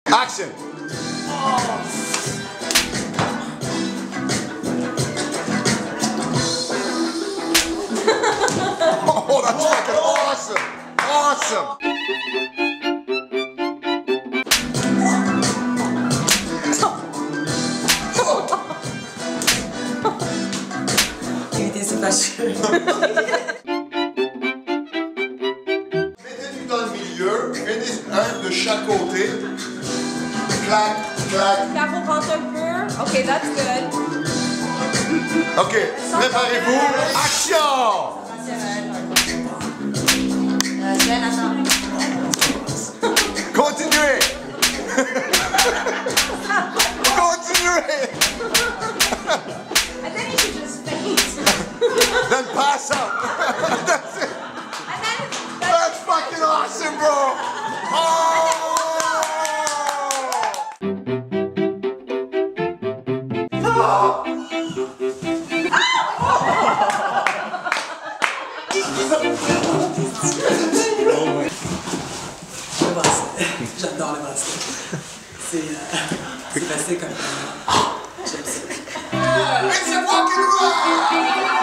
Action. Oh, that's fucking awesome. Awesome. Il était si fâcheux. Mettez-vous dans le milieu, prenez un de chaque côté. Clac, clac. Ça faut prendre un peu. Ok, that's good. Ok, préparez-vous. Action! Sven, attends. Continuez! Continuez! I think you should just faint. Then pass out. That's it. And then That's fucking awesome, bro! Oh! Le bracelet. J'adore le bracelet. C'est facile comme ça. J'aime ça. It's a fucking rock!